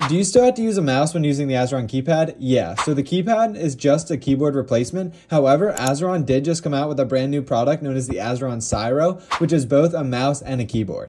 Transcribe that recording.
Do you still have to use a mouse when using the Azeron Keypad? Yeah, so the keypad is just a keyboard replacement. However, Azeron did just come out with a brand new product known as the Azeron Cyro, which is both a mouse and a keyboard.